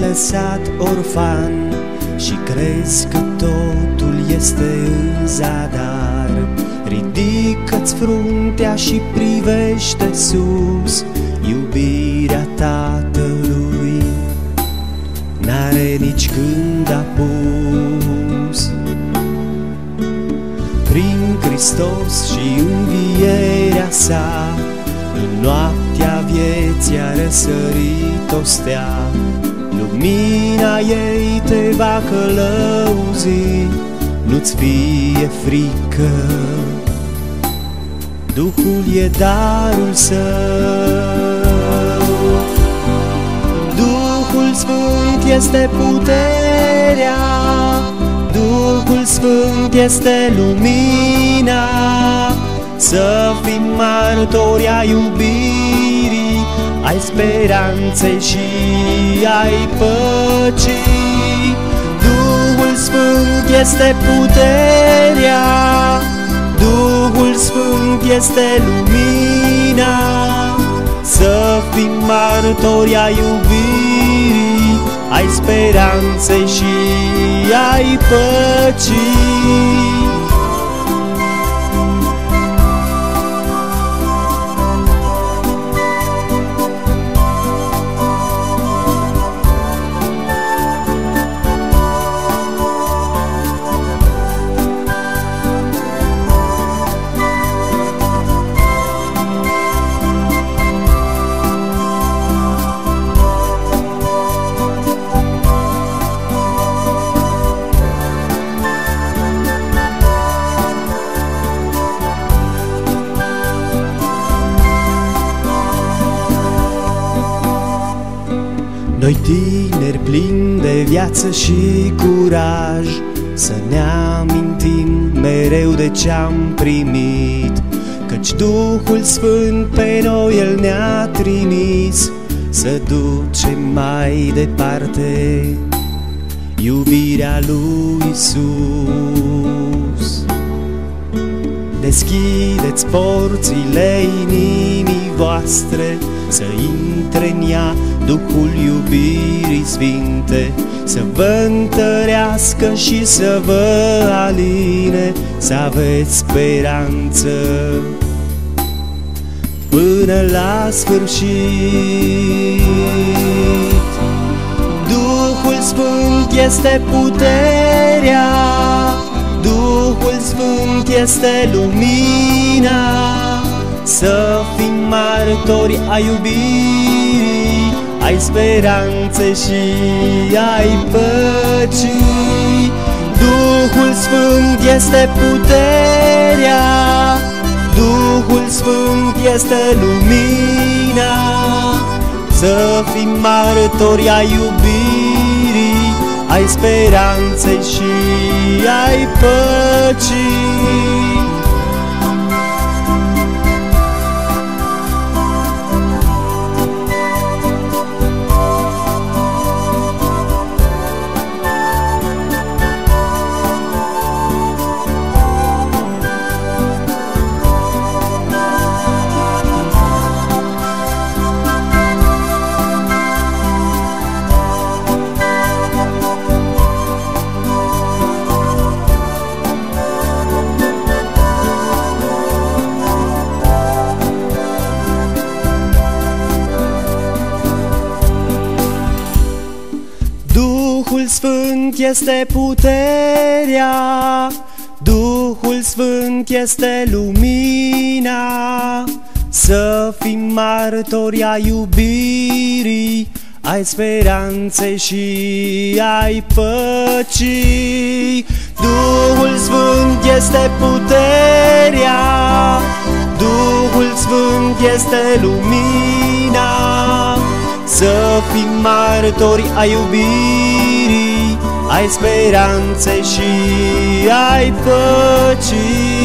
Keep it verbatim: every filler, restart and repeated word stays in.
lăsat orfan și crezi că totul este în zadar. Ridică-ți fruntea și privește sus, iubirea Tatălui n-are nici când apus. Prin Hristos și învierea sa, în noaptea vieții a răsărit o stea. Lumina ei te va călăuzi, nu-ți fie frică, Duhul e darul său. Duhul Sfânt este puterea, Duhul Sfânt este lumina, să fim martori ai iubirii, ai speranței și ai păcii. Duhul Sfânt este puterea, Duhul Sfânt este lumina, să fim martori ai iubirii, ai speranței și ai păcii. Noi tineri plini de viață și curaj, să ne amintim mereu de ce-am primit, căci Duhul Sfânt pe noi El ne-a trimis, să ducem mai departe iubirea lui Iisus. Deschideți porțile inimii voastre, să intre în ea Duhul iubirii sfinte, să vă întărească și să vă aline, să aveți speranță până la sfârșit. Duhul Sfânt este puterea, Duhul Sfânt este lumina, să fim martori ai iubirii, ai speranțe și ai păcii. Duhul Sfânt este puterea, Duhul Sfânt este lumina, să fim martori ai iubirii, ai speranțe și ai păcii. Duhul Sfânt este puterea, Duhul Sfânt este lumina, să fim martori ai iubirii, ai speranței și ai păcii. Duhul Sfânt este puterea, Duhul Sfânt este lumina, să fim martori ai iubirii, ai speranței și ai păcii.